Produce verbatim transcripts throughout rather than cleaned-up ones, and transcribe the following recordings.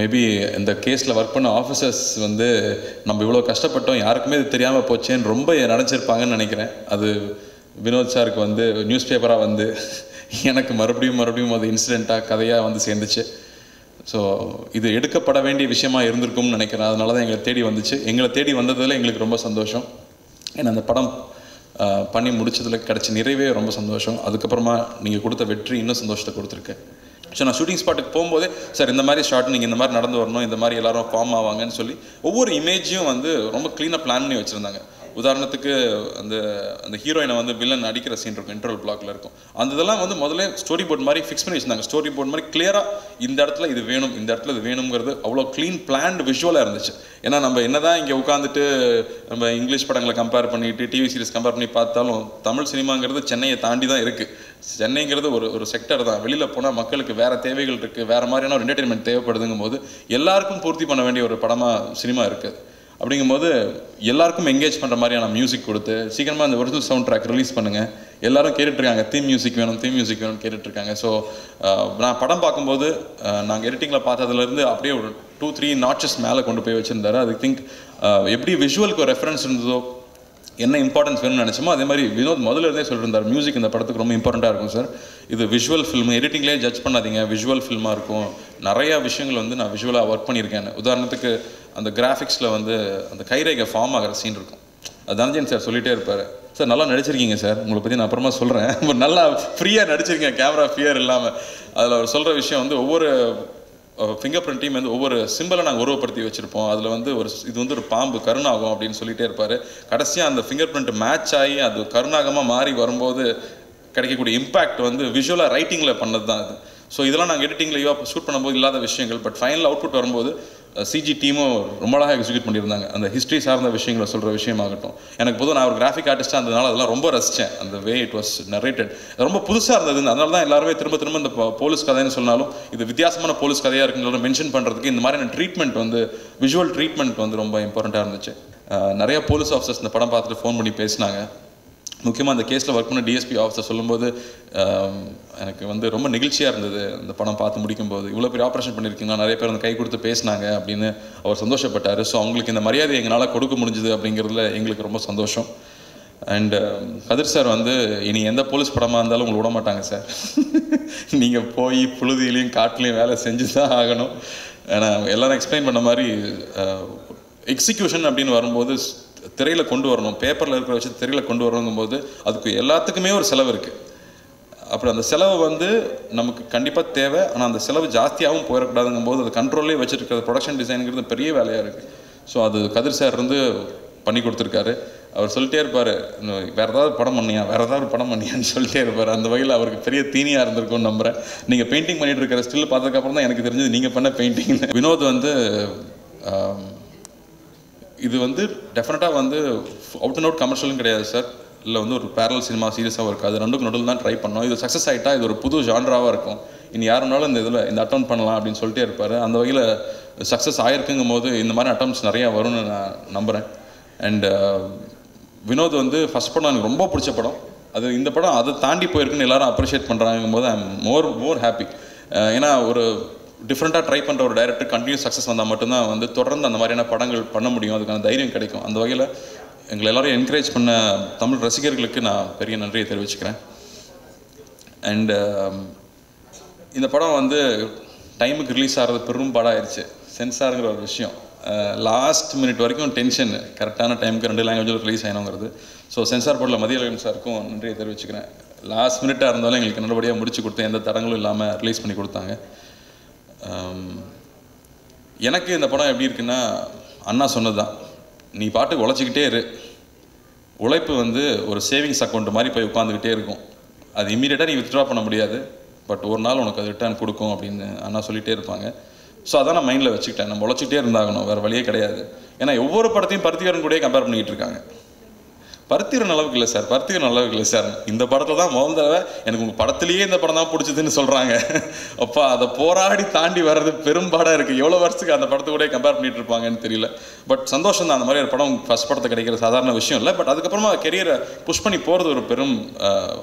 Maybe இந்த கேஸில் work பண்ண ஆஃபீஸர்ஸ் வந்து நம்ம இவ்வளோ கஷ்டப்பட்டோம், யாருக்குமே இது தெரியாமல் போச்சேன்னு ரொம்ப நினச்சிருப்பாங்கன்னு நினைக்கிறேன். அது வினோத் சாருக்கு வந்து நியூஸ் பேப்பராக வந்து எனக்கு மறுபடியும் மறுபடியும் அது இன்சிடெண்ட்டாக கதையாக வந்து சேர்ந்துச்சு. ஸோ இது எடுக்கப்பட வேண்டிய விஷயமா இருந்திருக்கும்னு நினைக்கிறேன். அதனால தான் எங்களை தேடி வந்துச்சு. எங்களை தேடி வந்ததில் எங்களுக்கு ரொம்ப சந்தோஷம். ஏன்னா அந்த படம் பண்ணி முடிச்சதில் கிடச்ச நிறைவே ரொம்ப சந்தோஷம். அதுக்கப்புறமா நீங்கள் கொடுத்த வெற்றி இன்னும் சந்தோஷத்தை கொடுத்துருக்கேன். ஸோ நான் ஷூட்டிங் ஸ்பாட்டுக்கு போகும்போதே சார் இந்த மாதிரி ஷார்ட் நீங்கள் இந்த மாதிரி நடந்து வரணும், இந்த மாதிரி எல்லோரும் ஃபார்ம் ஆவாங்கன்னு சொல்லி ஒவ்வொரு இமேஜையும் வந்து ரொம்ப க்ளீனாக பிளான் பண்ணி வச்சுருந்தாங்க. உதாரணத்துக்கு அந்த அந்த ஹீரோயினை வந்து வில்லன் அடிக்கிற சீன் இருக்கும், இன்டர்வல் பிளாக்ல இருக்கும். அந்த இதெல்லாம் வந்து முதல்ல ஸ்டோரி போர்ட் மாதிரி ஃபிக்ஸ் பண்ணி வச்சுருந்தாங்க. ஸ்டோரி போர்ட் மாதிரி கிளியராக இந்த இடத்துல இது வேணும், இந்த இடத்துல இது வேணுங்கிறது அவ்வளோ க்ளீன் பிளான்டு விஷுவலாக இருந்துச்சு. ஏன்னா நம்ம என்ன தான் இங்கே உட்காந்துட்டு நம்ம இங்கிலீஷ் படங்களை கம்பேர் பண்ணிட்டு டிவி சீரிஸ் கம்பேர் பண்ணி பார்த்தாலும் தமிழ் சினிமாங்கிறது சென்னையை தாண்டி தான் இருக்குது. சென்னைங்கிறது ஒரு ஒரு செக்டர் தான். வெளியில் போனால் மக்களுக்கு வேறு தேவைகள் இருக்குது, வேறு மாதிரியான ஒரு என்டர்டெயின்மெண்ட் தேவைப்படுதுங்கும் போது எல்லாருக்கும் பூர்த்தி பண்ண வேண்டிய ஒரு படமாக சினிமா இருக்குது. அப்படிங்கும்போது எல்லாருக்கும் என்கேஜ் பண்ணுற மாதிரியான மியூசிக் கொடுத்து சீக்கிரமாக அந்த ஒரிஜினல் சவுண்ட் ட்ராக் ரிலீஸ் பண்ணுங்கள். எல்லோரும் கேட்டுட்ருக்காங்க, தீம் மியூசிக் வேணும் தீம் மியூசிக் வேணும்னு கேட்டுட்ருக்காங்க. ஸோ நான் படம் பார்க்கும்போது நாங்கள் எடிட்டிங்கில் பார்த்ததுலேருந்து அப்படியே ஒரு டூ த்ரீ நாட்சஸ் மேலே கொண்டு போய் வச்சுருந்தாரு. அது திங்க் எப்படி விஷுவலுக்கு ஒரு ரெஃபரன்ஸ் இருந்ததோ, என்ன இம்பார்ட்டன்ஸ் வேணும்னு நினச்சோமோ அதே மாதிரி வினோத் முதல்ல இருந்தே சொல்லியிருந்தார், மியூசிக் இந்த படத்துக்கு ரொம்ப இம்பார்ட்டண்ட்டாக இருக்கும் சார், இது விஷுவல் ஃபில்ம், எடிட்டிங்லேயே ஜட்ஜ் பண்ணாதீங்க, விஷுவல் ஃபில்மாக இருக்கும், நிறையா விஷயங்கள் வந்து நான் விஷுவலாக ஒர்க் பண்ணியிருக்கேன். உதாரணத்துக்கு அந்த கிராஃபிக்ஸில் வந்து அந்த கைரேகை ஃபார்ம் ஆகிற சீன் இருக்கும். அது தனஞ்சயன் சார் சொல்லிகிட்டே இருப்பார், சார் நல்லா நடிச்சிருக்கீங்க சார், உங்களை பற்றி நான் அப்புறமா சொல்கிறேன், நல்லா ஃப்ரீயாக நடிச்சிருக்கீங்க கேமரா ஃபியர் இல்லாமல். அதில் அவர் சொல்கிற விஷயம் வந்து ஒவ்வொரு ஃபிங்கர் பிரிண்ட் டீம் வந்து ஒவ்வொரு சிம்பிளை நாங்கள் உருவப்படுத்தி வச்சுருப்போம். அதில் வந்து ஒரு இது வந்து ஒரு பாம்பு கருணாகம் அப்படின்னு சொல்லிகிட்டே இருப்பார். கடைசியாக அந்த ஃபிங்கர் பிரிண்ட் மேட்ச் ஆகி அது கருணாகமாக மாறி வரும்போது கிடைக்கக்கூடிய இம்பேக்ட் வந்து விஷுவலாக ரைட்டிங்கில் பண்ணது தான் அது. ஸோ இதெல்லாம் நாங்கள் எடிட்டிங்லையோ ஷூட் பண்ணும்போது இல்லாத விஷயங்கள். பட் ஃபைனல் அவுட்புட் வரும்போது சிஜி டீமும் ரொம்ப அழகாக எக்ஸிக்யூட் பண்ணியிருந்தாங்க. அந்த ஹிஸ்ட்ரி சார்ந்த விஷயங்களை சொல்கிற விஷயமாகட்டும். எனக்கு பொதுவாக நான் ஒரு கிராஃபிக் ஆர்டிஸ்ட்டாக இருந்ததுனால அதெல்லாம் ரொம்ப ரசித்தேன். அந்த வே இட் வாஸ் நரேட்டட் ரொம்ப புதுசாக இருந்தது. அதனால தான் எல்லாருமே திரும்ப திரும்ப இந்த போலீஸ் கதைன்னு சொன்னாலும் இது வித்தியாசமான போலீஸ் கதையாக இருக்குன்னு மென்ஷன் பண்ணுறதுக்கு இந்த மாதிரியான ட்ரீட்மெண்ட் வந்து விஷுவல் ட்ரீட்மெண்ட் வந்து ரொம்ப இம்பார்ட்டண்ட்டாக இருந்துச்சு. நிறைய போலீஸ் ஆஃபீஸர்ஸ் இந்த படம் பார்த்துட்டு ஃபோன் பண்ணி பேசினாங்க. முக்கியமாக அந்த கேஸில் ஒர்க் பண்ண டிஎஸ்பி ஆஃபீஸர் சொல்லும்போது எனக்கு வந்து ரொம்ப நெகிழ்ச்சியாக இருந்தது. அந்த படம் பார்த்து முடிக்கும்போது இவ்வளோ பெரிய ஆப்ரேஷன் பண்ணியிருக்கீங்களா, நிறைய பேர் அந்த கை கொடுத்து பேசினாங்க அப்படின்னு அவர் சந்தோஷப்பட்டார். ஸோ அவங்களுக்கு இந்த மரியாதை எங்களால் கொடுக்க முடிஞ்சுது அப்படிங்கிறதுல எங்களுக்கு ரொம்ப சந்தோஷம். அண்டு கதிர் சார் வந்து இனி எந்த போலீஸ் படமாக இருந்தாலும் உங்களை விட மாட்டாங்க சார், நீங்கள் போய் புழுதியிலையும் காட்டிலையும் வேலை செஞ்சு தான் ஆகணும். ஏன்னா எல்லோரும் எக்ஸ்பிளைன் பண்ண மாதிரி எக்ஸிக்யூஷன் அப்படின்னு வரும்போது திரையில் கொண்டு வரணும், பேப்பரில் இருக்கிற வச்சு திரையில் கொண்டு வரணுங்கும்போது அதுக்கு எல்லாத்துக்குமே ஒரு செலவு இருக்குது. அப்புறம் அந்த செலவு வந்து நமக்கு கண்டிப்பாக தேவை. ஆனால் அந்த செலவு ஜாஸ்தியாகவும் போயிடக்கூடாதுங்கும் போது அது கண்ட்ரோல்லே வச்சுருக்கிறது ப்ரொடக்ஷன் டிசைனுங்கிறது பெரிய வேலையாக இருக்குது. ஸோ அது கதிர் சார் இருந்து பண்ணி கொடுத்துருக்காரு. அவர் சொல்லிட்டே இருப்பார், வேறு ஏதாவது படம் பண்ணியா வேறு ஏதாவது படம் பண்ணியான்னு சொல்லிட்டே இருப்பார். அந்த வகையில் அவருக்கு பெரிய தீனியாக இருந்திருக்கும்னு நம்புகிறேன். நீங்கள் பெயிண்டிங் பண்ணிகிட்டு இருக்கிற ஸ்டில் பார்த்ததுக்கப்புறம் தான் எனக்கு தெரிஞ்சது நீங்கள் பண்ண பெயிண்டிங். வினோத் வந்து இது வந்து டெஃபினட்டாக வந்து அவுட் அண்ட் அவுட் கமர்ஷியலும் கிடையாது சார், இல்லை வந்து ஒரு பேரல் சினிமா சீரியஸாக இருக்காது. ரெண்டுக்கும் நடுவில் தான் ட்ரை பண்ணோம். இது சக்ஸஸ் ஆகிட்டா இது ஒரு புது ஜான்ராவாக இருக்கும், இனி யாருனாலும் இந்த இதில் இந்த அட்டம் பண்ணலாம் அப்படின்னு சொல்லிட்டே இருப்பார். அந்த வகையில் சக்ஸஸ் ஆகிருக்குங்கும் போது இந்த மாதிரி அட்டம்ஸ் நிறையா வரும்னு நான் நம்புகிறேன். அண்டு வினோத் வந்து ஃபஸ்ட் படம் எனக்கு ரொம்ப பிடிச்ச படம். அது இந்த படம் அதை தாண்டி போயிருக்குன்னு எல்லாரும் அப்ரிஷியேட் பண்ணுறாங்கும் போது I am more more happy. ஏன்னா ஒரு டிஃப்ரெண்ட்டாக ட்ரை பண்ணுற ஒரு டைரக்டர் கண்டினியூஸ் சக்ஸஸ் வந்தால் மட்டும்தான் வந்து தொடர்ந்து அந்த மாதிரியான படங்கள் பண்ண முடியும், அதுக்கான தைரியம் கிடைக்கும். அந்த வகையில் எங்களை எல்லோரும் என்கரேஜ் பண்ண தமிழ் ரசிகர்களுக்கு நான் பெரிய நன்றியை தெரிவிச்சுக்கிறேன். அண்டு இந்த படம் வந்து டைமுக்கு ரிலீஸ் ஆகிறது பெரும் படம் ஆயிடுச்சு. சென்சாருங்கிற ஒரு விஷயம் லாஸ்ட் மினிட் வரைக்கும் டென்ஷன், கரெக்டான டைமுக்கு ரெண்டு லாங்குவேஜில் ரிலீஸ் ஆகணுங்கிறது. ஸோ சென்சார் போர்டில் மதியழகன் சாருக்கும் நன்றியை தெரிவிச்சுக்கிறேன். லாஸ்ட் மினிட்டாக இருந்தாலும் எங்களுக்கு நல்லபடியாக முடிச்சு கொடுத்து எந்த தடங்களும் இல்லாமல் ரிலீஸ் பண்ணி கொடுத்தாங்க. எனக்கு இந்த படம் எப்படி இருக்குன்னா, அண்ணா சொன்னது தான், நீ பாட்டுக்கு உழைச்சிக்கிட்டே இரு, உழைப்பு வந்து ஒரு சேவிங்ஸ் அக்கௌண்ட் மாதிரி போய் உட்காந்துக்கிட்டே இருக்கும், அது இம்மீடியட்டாக நீ வித்ட்ரா பண்ண முடியாது, பட் ஒரு நாள் உனக்கு அது ரிட்டர்ன் கொடுக்கும் அப்படின்னு அண்ணா சொல்லிகிட்டே இருப்பாங்க. ஸோ அதான் நான் மைண்டில் வச்சுக்கிட்டேன், நம்ம உழைச்சிக்கிட்டே இருந்தாகணும், வேறு வழியே கிடையாது. ஏன்னா ஒவ்வொரு படத்தையும் பருத்திவரன் கூட கம்பேர் பண்ணிக்கிட்டு இருக்காங்க. பருத்திவரன் அளவுக்கு இல்லை சார், பருத்திவரன் அளவுக்கு இல்லை சார், இந்த படத்தில் தான் முதல் தடவை எனக்கு உங்கள் படத்துலேயே இந்த படம் தான் பிடிச்சதுன்னு சொல்கிறாங்க. அப்போ அதை போராடி தாண்டி வர்றது பெரும்பாடாக இருக்குது. எவ்வளோ வருஷத்துக்கு அந்த படத்தை கூட கம்பேர் பண்ணிகிட்டு இருப்பாங்கன்னு தெரியல. பட் சந்தோஷம் தான், அந்த மாதிரி ஒரு படம் ஃபஸ்ட் படத்தை கிடைக்கிற சாதாரண விஷயம் இல்லை. பட் அதுக்கப்புறமா கெரியரை புஷ் பண்ணி போகிறது ஒரு பெரும்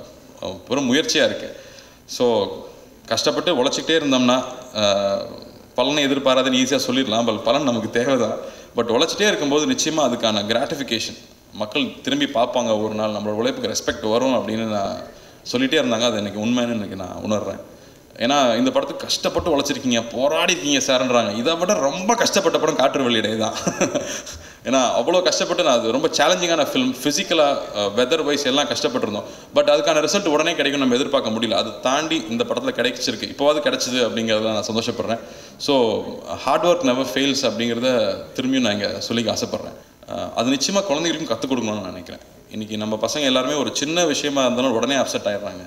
பெரும் முயற்சியாக இருக்குது. ஸோ கஷ்டப்பட்டு உழைச்சிக்கிட்டே இருந்தோம்னா பலனை எதிர்பாராதுன்னு ஈஸியாக சொல்லிடலாம். பட் பலன் நமக்கு தேவை தான். பட் உழைச்சிட்டே இருக்கும்போது நிச்சயமாக அதுக்கான கிராட்டிஃபிகேஷன் மக்கள் திரும்பி பார்ப்பாங்க, ஒரு நாள் நம்மளோட உழைப்புக்கு ரெஸ்பெக்ட் வரும் அப்படின்னு நான் சொல்லிகிட்டே இருந்தாங்க. அது எனக்கு உண்மைன்னு இன்றைக்கி நான் உணர்றேன். ஏன்னா இந்த படத்துக்கு கஷ்டப்பட்டு உழைச்சிருக்கீங்க, போராடிருக்கீங்க சார்ன்றாங்க. இதை விட ரொம்ப கஷ்டப்பட்ட படம் காற்று வெளியிடை தான். ஏன்னா அவ்வளோ கஷ்டப்பட்டு நான் அது ரொம்ப சேலஞ்சிங்கான ஃபிலிம், ஃபிசிக்கலாக வெதர் வைஸ் எல்லாம் கஷ்டப்பட்டுருந்தோம். பட் அதுக்கான ரிசல்ட் உடனே கிடைக்கும் நம்ம எதிர்பார்க்க முடியல. அது தாண்டி இந்த படத்தில் கிடைச்சிருக்கு, இப்போவாது கிடைச்சிது அப்படிங்கிறத நான் சந்தோஷப்படுறேன். So hard work never fails அப்படிங்கிறத திரும்பியும் நான் இங்கே சொல்லிக்க ஆசைப்பட்றேன். அது நிச்சயமாக குழந்தைகளுக்கும் கற்றுக் கொடுக்கணும்னு நான் நினைக்கிறேன். இன்றைக்கி நம்ம பசங்க எல்லாருமே ஒரு சின்ன விஷயமா இருந்தாலும் உடனே அப்செட் ஆகிடுறாங்க,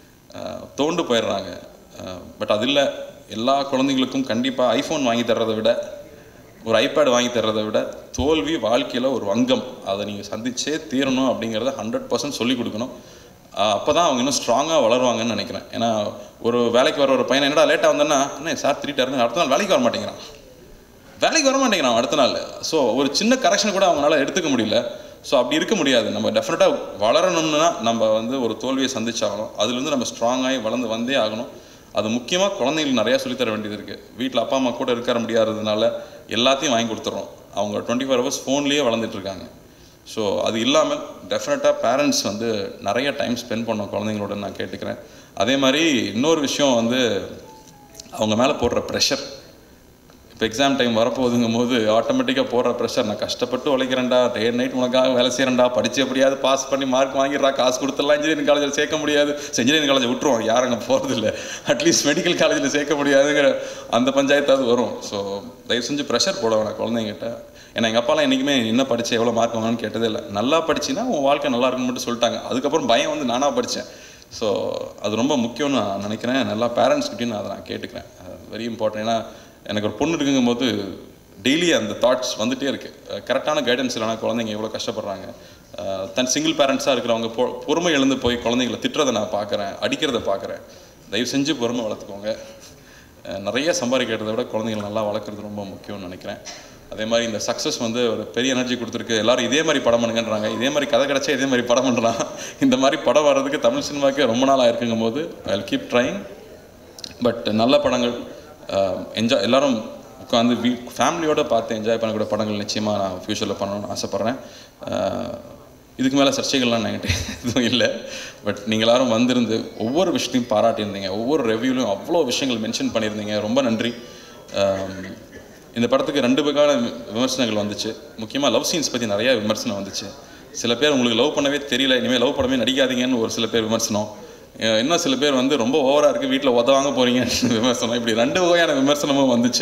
தோண்டு போயிடுறாங்க. பட் அது இல்லை, எல்லா குழந்தைங்களுக்கும் கண்டிப்பாக ஐஃபோன் வாங்கி தர்றதை விட, ஒரு ஐபேட் வாங்கி தர்றதை விட தோல்வி வாழ்க்கையில் ஒரு அங்கம், அதை நீங்கள் சந்திச்சே தீரணும் அப்படிங்கிறத ஹண்ட்ரட் பர்சன்ட் சொல்லிக் கொடுக்கணும். அப்போ தான் அவங்க இன்னும் ஸ்ட்ராங்காக வளருவாங்கன்னு நினைக்கிறேன். ஏன்னா ஒரு வேலைக்கு வர ஒரு பையனை என்னடா லேட்டாக வந்தேன்னா என்ன சார் திட்டாருன்னு அடுத்த நாள் வேலைக்கு வர மாட்டேங்கிறான் வேலைக்கு வர மாட்டேங்கிறான் அடுத்த நாள். ஸோ ஒரு சின்ன கரெக்ஷன் கூட அவங்களால எடுத்துக்க முடியல. ஸோ அப்படி இருக்க முடியாது. நம்ம டெஃபினட்டாக வளரணும்னா நம்ம வந்து ஒரு தோல்வியை சந்திச்சாகணும். அதுலேருந்து நம்ம ஸ்ட்ராங்காகி வளர்ந்து வந்தே ஆகணும். அது முக்கியமாக குழந்தைங்களுக்கு நிறையா சொல்லித்தர வேண்டியது இருக்குது. வீட்டில் அப்பா அம்மா கூட இருக்க முடியாததுனால எல்லாத்தையும் வாங்கி கொடுத்துட்றோம். அவங்க டுவெண்ட்டி ஃபோர் ஹவர்ஸ் ஃபோன்லேயே வளர்ந்துட்டுருக்காங்க. ஸோ அது இல்லாமல் டெஃபினட்டாக பேரண்ட்ஸ் வந்து நிறைய டைம் ஸ்பெண்ட் பண்ணோம் குழந்தைங்களோட நான் கேட்டுக்கிறேன். அதே மாதிரி இன்னொரு விஷயம் வந்து அவங்க மேலே போடுற ப்ரெஷர். இப்போ எக்ஸாம் டைம் வரப்போகுதுங்கும் போது ஆட்டோமேட்டிக்காக போடுற ப்ரெஷர், நான் கஷ்டப்பட்டு உழைக்கிறேன்டா, டே நைட் உனக்காக வேலை செய்கிறேன்டா, படித்து எப்படியாவது பாஸ் பண்ணி மார்க் வாங்கிடுறா, காசு கொடுத்துடலாம், இன்ஜினியரிங் காலேஜில் சேர்க்க முடியாது, இன்ஜினியரிங் காலேஜை விட்டுருவோம், யாரும் அங்கே போகிறதில்ல, அட்லீஸ்ட் மெடிக்கல் காலேஜில் சேர்க்க முடியாதுங்கிற அந்த பஞ்சாயத்தாவது வரும். ஸோ தயவு செஞ்சு ப்ரெஷர் போட வேணாம் குழந்தைங்கிட்ட. ஏன்னா எங்கள் அப்பாலாம் என்றைக்குமே என்ன படித்து எவ்வளோ மார்க் வாங்கணும்னு கேட்டதே இல்லை. நல்லா படிச்சின்னா உன் வாழ்க்கை நல்லா இருக்குன்னு மட்டும் சொல்லிட்டாங்க. அதுக்கப்புறம் பயம் வந்து நானாக படித்தேன். ஸோ அது ரொம்ப முக்கியம்னு நான் நினைக்கிறேன். நல்லா பேரண்ட்ஸ்கிட்டையும் நான் அதை நான் கேட்டுக்கிறேன். Very important. ஏன்னா எனக்கு ஒரு பொண்ணு இருக்குங்கும் போது டெய்லி அந்த தாட்ஸ் வந்துகிட்டே இருக்குது. கரெக்டான கைடன்ஸ் இல்லைனா குழந்தைங்க எவ்வளோ கஷ்டப்படுறாங்க. தன் சிங்கிள் பேரண்ட்ஸாக இருக்கிறவங்க பொ பொறுமை எழுந்து போய் குழந்தைங்களை திட்டுறதை நான் பார்க்குறேன், அடிக்கிறத பார்க்குறேன். தயவு செஞ்சு பொறுமை வளர்த்துக்கோங்க. நிறைய சம்பாதிக்கிறத விட குழந்தைங்களை நல்லா வளர்க்குறது ரொம்ப முக்கியம்னு நினைக்கிறேன். அதே மாதிரி இந்த சக்ஸஸ் வந்து ஒரு பெரிய எனர்ஜி கொடுத்துருக்கு. எல்லோரும் இதே மாதிரி படம் பண்ணுங்கன்றாங்க. இதே மாதிரி கதை கிடச்சா இதே மாதிரி படம் பண்ணுறான். இந்த மாதிரி படம் வர்றதுக்கு தமிழ் சினிமாவுக்கு ரொம்ப நாள் ஆயிருக்குங்கும் போது I will keep trying. But நல்ல படங்கள் என்ஜாய் எல்லோரும் உட்காந்து வீ ஃபேமிலியோடு பார்த்து என்ஜாய் பண்ணக்கூடிய படங்கள் நிச்சயமாக நான் ஃப்யூச்சரில் பண்ணணும்னு ஆசைப்பட்றேன். இதுக்கு மேலே சர்ச்சைகள்லாம் என்கிட்ட எதுவும் இல்லை. பட் நீங்கள் எல்லோரும் வந்திருந்து ஒவ்வொரு விஷயத்தையும் பாராட்டியிருந்தீங்க. ஒவ்வொரு ரெவ்யூலையும் அவ்வளோ விஷயங்கள் மென்ஷன் பண்ணியிருந்தீங்க. ரொம்ப நன்றி. இந்த படத்துக்கு ரெண்டு வகையான விமர்சனங்கள் வந்துச்சு. முக்கியமாக லவ் சீன்ஸ் பற்றி நிறையா விமர்சனம் வந்துச்சு. சில பேர் உங்களுக்கு லவ் பண்ணவே தெரியல, இனிமேல் லவ் படமே நடிக்காதீங்கன்னு ஒரு சில பேர் விமர்சனம். இன்னும் சில பேர் வந்து ரொம்ப ஓவராக இருக்குது, வீட்டில் உதவாங்க போகிறீங்கன்னு விமர்சனம். இப்படி ரெண்டு வகையான விமர்சனமும் வந்துச்சு.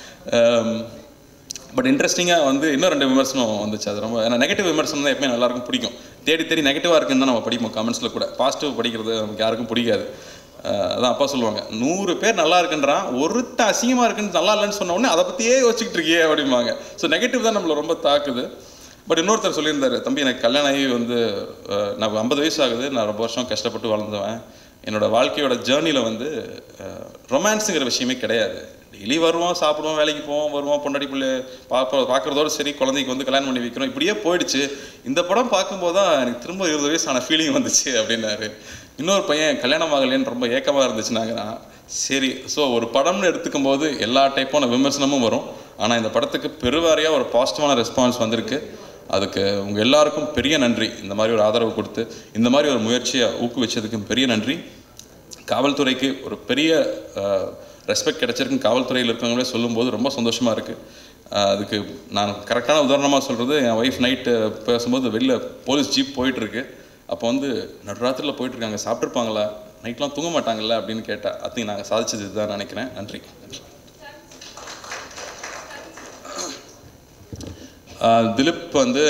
பட் இன்ட்ரெஸ்டிங்காக வந்து இன்னும் ரெண்டு விமர்சனம் வந்துச்சு. அது ரொம்ப ஏன்னா நெகட்டிவ் விமர்சனம் தான் எப்பவுமே எல்லாருக்கும் பிடிக்கும். தேடி தேடி நெகட்டிவாக இருக்குன்னு தான் நம்ம படிப்போம் கமெண்ட்ஸில் கூட. பாசிட்டிவ் படிக்கிறது நமக்கு யாருக்கும் பிடிக்காது. அதான் அப்பா சொல்லுவாங்க, நூறு பேர் நல்லா இருக்குன்றான், ஒருத்த அசிங்கமாக இருக்குன்னு நல்லா இல்லைன்னு சொன்ன உடனே அதை பற்றியே யோசிச்சுக்கிட்டு இருக்கியே அப்படிம்பாங்க. ஸோ நெகட்டிவ் தான் நம்மளை ரொம்ப தாக்குது. பட் இன்னொருத்தர் சொல்லியிருந்தார், தம்பி எனக்கு கல்யாணம் ஆகி வந்து நான் ஐம்பது வயசு ஆகுது, நான் ரொம்ப வருஷம் கஷ்டப்பட்டு வளர்ந்துவேன், என்னோடய வாழ்க்கையோட ஜேர்னியில் வந்து ரொமான்ஸுங்கிற விஷயமே கிடையாது. டெய்லி வருவோம், சாப்பிடுவோம், வேலைக்கு போவோம், வருவோம், பொண்டாடி பிள்ளை பார்ப்போம், பார்க்குறதோடு சரி, குழந்தைக்கு வந்து கல்யாணம் பண்ணி வைக்கிறோம், இப்படியே போயிடுச்சு. இந்த படம் பார்க்கும்போது தான் எனக்கு திரும்ப இருபது வயசான ஃபீலிங் வந்துச்சு அப்படின்னாரு. இன்னொரு பையன் கல்யாணம் ஆகலேன்னு ரொம்ப ஏக்கமாக இருந்துச்சுனாங்கன்னா சரி. ஸோ ஒரு படம்னு எடுத்துக்கும் போது எல்லா டைப்பான விமர்சனமும் வரும். ஆனால் இந்த படத்துக்கு பெருவாரியாக ஒரு பாசிட்டிவான ரெஸ்பான்ஸ் வந்திருக்கு. அதுக்கு உங்கள் எல்லாருக்கும் பெரிய நன்றி. இந்த மாதிரி ஒரு ஆதரவு கொடுத்து இந்த மாதிரி ஒரு முயற்சியை ஊக்குவிச்சதுக்கும் பெரிய நன்றி. காவல்துறைக்கு ஒரு பெரிய ரெஸ்பெக்ட் கிடச்சிருக்குன்னு காவல்துறையில் இருக்கவங்களே சொல்லும்போது ரொம்ப சந்தோஷமாக இருக்குது. அதுக்கு நான் கரெக்டான உதாரணமாக சொல்கிறது, என் ஒய்ஃப் நைட்டு பேசும்போது வெளில போலீஸ் ஜீப் போயிட்டுருக்கு. அப்போ வந்து நடுராத்திரியில் போயிட்டுருக்காங்க, சாப்பிட்ருப்பாங்களா, நைட்லாம் தூங்க மாட்டாங்கல்ல அப்படின்னு கேட்டால் ஐ திங்க் நாங்கள் சாதிச்சது இதுதான் நினைக்கிறேன். நன்றி. திலீப் வந்து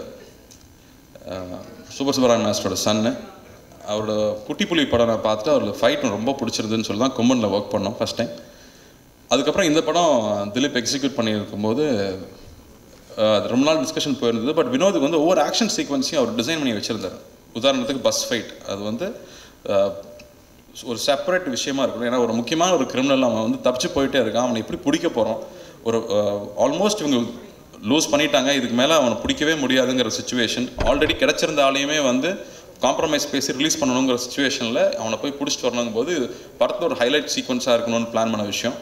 சூப்பர் சுப்பராயன் மாஸ்டரோட சன்னு. அவரோட குட்டிப்புலி படம் நான் பார்த்துட்டு அவருக்கு ஃபைட் ரொம்ப பிடிச்சிருதுன்னு சொல்லி தான் கொம்பனில் ஒர்க் பண்ணோம் ஃபஸ்ட் டைம். அதுக்கப்புறம் இந்த படம் திலீப் எக்ஸிக்யூட் பண்ணியிருக்கும்போது அது ரொம்ப நாள் டிஸ்கஷன் போயிருந்தது. பட் வினோதுக்கு வந்து ஒவ்வொரு ஆக்ஷன் சீக்வன்ஸையும் அவர் டிசைன் பண்ணி வச்சுருந்தார். உதாரணத்துக்கு பஸ் ஃபைட், அது வந்து ஒரு செப்பரேட் விஷயமா இருக்கணும். ஏன்னா ஒரு முக்கியமான ஒரு கிரிமினல் அவன் வந்து தப்பிச்சு போயிட்டே இருக்கான், அவனை எப்படி பிடிக்க போகிறோம், ஒரு ஆல்மோஸ்ட் இவங்க லூஸ் பண்ணிட்டாங்க, இதுக்கு மேலே அவனை பிடிக்கவே முடியாதுங்கிற சுச்சுவேஷன், ஆல்ரெடி கிடச்சிருந்த ஆளையுமே வந்து காம்ப்ரமைஸ் பேசி ரிலீஸ் பண்ணணுங்கிற சுச்சுவேஷனில் அவனை போய் பிடிச்சிட்டு வரணுங்கும் போது படத்தில் ஒரு ஹைலைட் சீக்வன்ஸாக இருக்கணும்னு பிளான் பண்ண விஷயம்.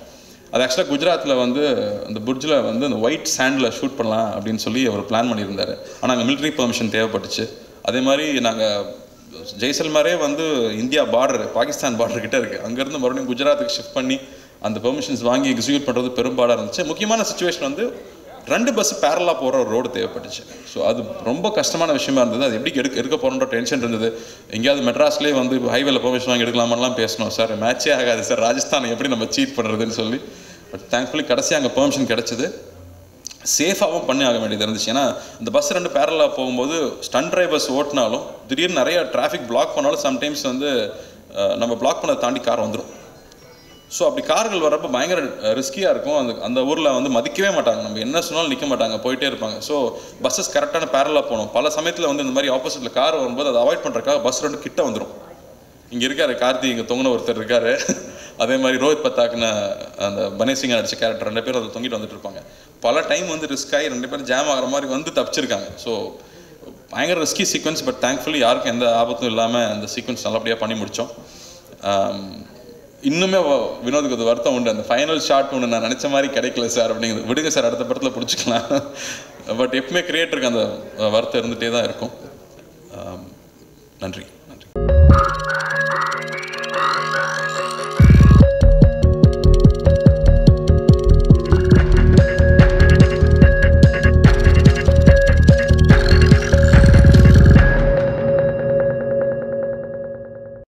அது ஆக்சுவலாக குஜராத்தில் வந்து அந்த புர்ஜில் வந்து அந்த ஒயிட் சாண்டில் ஷூட் பண்ணலாம் அப்படின்னு சொல்லி அவர் பிளான் பண்ணியிருந்தார். ஆனால் அங்கே மிலிட்ரி பெர்மிஷன் தேவைப்பட்டுச்சு. அதே மாதிரி நாங்கள் ஜெய்சல்மரே வந்து இந்தியா பார்டர், பாகிஸ்தான் பார்டர் கிட்டே இருக்குது. அங்கேருந்து மறுபடியும் குஜராத்துக்கு ஷிஃப்ட் பண்ணி அந்த பெர்மிஷன்ஸ் வாங்கி எக்ஸிக்யூட் பண்ணுறது பெரும்பாடாக இருந்துச்சு. முக்கியமான சுச்சுவேஷன் வந்து ரெண்டு பஸ்ஸு பேரலாக போகிற ஒரு ரோடு தேவைப்பட்டுச்சு. ஸோ அது ரொம்ப கஷ்டமான விஷயமா இருந்தது. அது எப்படி எடுக்க எடுக்க போகிறோன்ற டென்ஷன் இருந்தது. எங்கேயாவது மெட்ராஸ்லேயே வந்து ஹைவேல பெர்மிஷன் வாங்கி எடுக்கலாமான்லாம் பேசணும். சார் மேட்சே ஆகாது சார், ராஜஸ்தான் எப்படி நம்ம சீட் பண்ணுறதுன்னு சொல்லி. பட் தேங்க்ஃபுல்லி கடைசி அங்கே பெர்மிஷன் கிடச்சிது. சேஃபாகவும் பண்ணி ஆக வேண்டியது இருந்துச்சு. ஏன்னா இந்த பஸ் ரெண்டு பேரலாக போகும்போது ஸ்டன் டிரைவர்ஸ் ஓட்டினாலும் திடீர்னு நிறைய டிராஃபிக் பிளாக் பண்ணாலும் சம்டைம்ஸ் வந்து நம்ம பிளாக் பண்ணதை தாண்டி கார் வந்துடும். ஸோ அப்படி கார்கள் வரப்போ பயங்கர ரிஸ்கியாக இருக்கும். அந்த அந்த ஊரில் வந்து மதிக்கவே மாட்டாங்க, நம்ம என்ன சொன்னாலும் நிற்க மாட்டாங்க, போயிட்டே இருப்பாங்க. ஸோ பஸ்ஸஸ் கரெக்டான பேரலாக போகணும். பல சமயத்தில் வந்து இந்த மாதிரி ஆப்போசிட்டில் கார் வரும்போது அதை அவாய்ட் பண்ணுறக்காக பஸ் ரெண்டு கிட்ட வந்துடும். இங்கே இருக்கார் கார்த்தி, இங்கே தொங்கின ஒருத்தர் இருக்கார். அதே மாதிரி ரோஹித் பத்தாக்குன அந்த பனேசிங்கா நடிச்ச கேரக்டர் ரெண்டு பேரும் அதை தொங்கிட்டு வந்துட்டு இருப்பாங்க. பல டைம் வந்து ரிஸ்க் ஆகி ரெண்டு பேரும் ஜாம் ஆகிற மாதிரி வந்து தப்பிச்சிருக்காங்க. ஸோ பயங்கர ரிஸ்கி சீக்வன்ஸ். பட் தேங்க்ஃபுல்லி யாருக்கும் எந்த ஆபத்தும் இல்லாமல் அந்த சீக்வன்ஸ் நல்லபடியாக பண்ணி முடித்தோம். இன்னுமே வினோதுக்கு அது வருத்தம் உண்டு, அந்த ஃபைனல் ஷாட் ஒன்று நான் நினச்ச மாதிரி கிடைக்கல சார் அப்படிங்கிறது. விடுங்க சார், அடுத்த படத்தில் பிடிச்சிக்கலாம். பட் எப்பவுமே கிரியேட்டருக்கு அந்த வருத்தம் இருந்துகிட்டே தான் இருக்கும். நன்றி நன்றி.